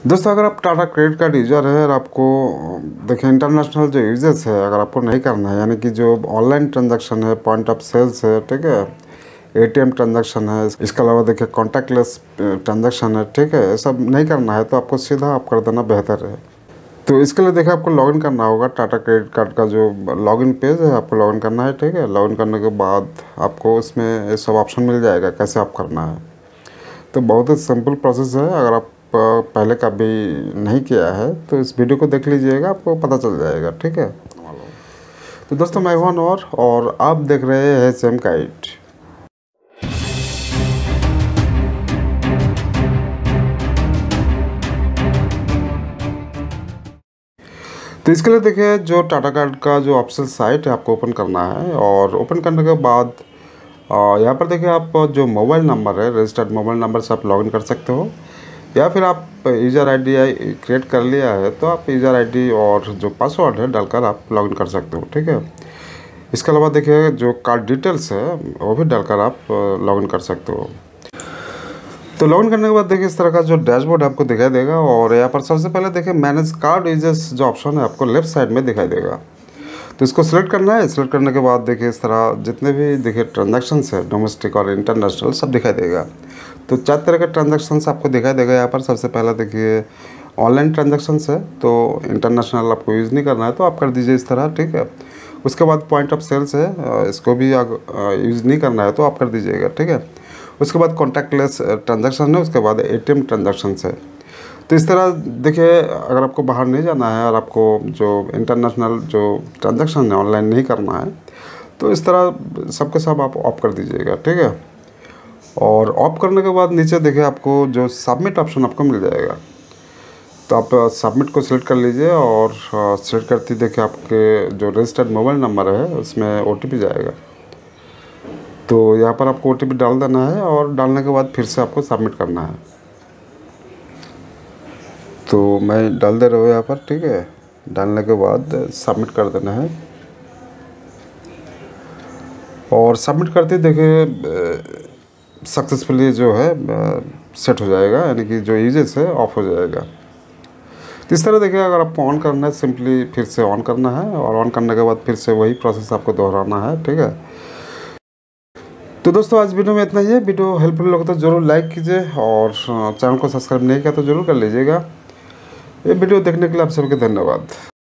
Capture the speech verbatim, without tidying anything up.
दोस्तों अगर आप टाटा क्रेडिट कार्ड यूज़र है और आपको देखिए इंटरनेशनल जो यूजेस है अगर आपको नहीं करना है, यानी कि जो ऑनलाइन ट्रांजैक्शन है, पॉइंट ऑफ सेल्स है, ठीक है, एटीएम ट्रांजैक्शन है, इसके अलावा देखिए कॉन्टैक्टलेस ट्रांजैक्शन है, ठीक है, ये सब नहीं करना है तो आपको सीधा आप कर देना बेहतर है। तो इसके लिए देखिए आपको लॉगिन करना होगा। टाटा क्रेडिट कार्ड का जो लॉगिन पेज है आपको लॉगिन करना है, ठीक है। लॉगिन करने के बाद आपको इसमें ये सब ऑप्शन मिल जाएगा कैसे आप करना है। तो बहुत ही सिंपल प्रोसेस है। अगर आप पहले कभी नहीं किया है तो इस वीडियो को देख लीजिएगा, आपको पता चल जाएगा, ठीक है। तो दोस्तों मैं हूं और और आप देख रहे हैं एच एम गाइड। तो इसके लिए देखिए जो टाटा कार्ड का जो ऑफिशियल साइट है आपको ओपन करना है, और ओपन करने के बाद यहाँ पर देखिए आप जो मोबाइल नंबर है, रजिस्टर्ड मोबाइल नंबर से आप लॉगिन कर सकते हो, या फिर आप यूज़र आईडी क्रिएट कर लिया है तो आप यूज़र आईडी और जो पासवर्ड है डालकर आप लॉगिन कर सकते हो, ठीक है। इसके अलावा देखिए जो कार्ड डिटेल्स है वो भी डालकर आप लॉगिन कर सकते हो। तो लॉगिन करने के बाद देखिए इस तरह का जो डैशबोर्ड आपको दिखाई देगा, और यहाँ पर सबसे पहले देखिए मैनेज कार्ड यूजर्स जो ऑप्शन है आपको लेफ्ट साइड में दिखाई देगा। तो इसको सिलेक्ट करना है। सिलेक्ट करने के बाद देखिए इस तरह जितने भी देखिए ट्रांजैक्शंस है, डोमेस्टिक और इंटरनेशनल, सब दिखाई देगा। तो चार तरह के ट्रांजैक्शंस आपको दिखाई देगा यहाँ पर। सबसे पहला देखिए ऑनलाइन ट्रांजैक्शंस है, तो इंटरनेशनल आपको यूज़ नहीं करना है तो आप कर दीजिए इस तरह, ठीक है। उसके बाद पॉइंट ऑफ सेल्स है, इसको भी यूज़ नहीं करना है तो आप कर दीजिएगा, ठीक है। उसके बाद कॉन्टैक्टलेस ट्रांजैक्शन है, उसके बाद एटीएम ट्रांजैक्शंस है। तो इस तरह देखिए अगर आपको बाहर नहीं जाना है और आपको जो इंटरनेशनल जो ट्रांजैक्शन है ऑनलाइन नहीं करना है तो इस तरह सबके सब आप ऑफ कर दीजिएगा, ठीक है। और ऑफ करने के बाद नीचे देखिए आपको जो सबमिट ऑप्शन आपको मिल जाएगा, तो आप सबमिट को सिलेक्ट कर लीजिए, और सिलेक्ट करते देखिए आपके जो रजिस्टर्ड मोबाइल नंबर है उसमें ओ टी पी जाएगा। तो यहाँ पर आपको ओ टी पी डाल देना है, और डालने के बाद फिर से आपको सबमिट करना है। तो मैं डाल दे रहा हूँ यहाँ पर, ठीक है। डालने के बाद सबमिट कर देना है, और सबमिट करते देखिए सक्सेसफुली जो है सेट हो जाएगा, यानी कि जो यूजेस है ऑफ हो जाएगा। तो इस तरह देखिए अगर आपको ऑन करना है सिंपली फिर से ऑन करना है, और ऑन करने के बाद फिर से वही प्रोसेस आपको दोहराना है, ठीक है। तो दोस्तों आज वीडियो में इतना ही है। वीडियो हेल्पफुल लगे तो ज़रूर लाइक कीजिए, और चैनल को सब्सक्राइब नहीं किया तो ज़रूर कर लीजिएगा। ये वीडियो देखने के लिए आप सभी को धन्यवाद।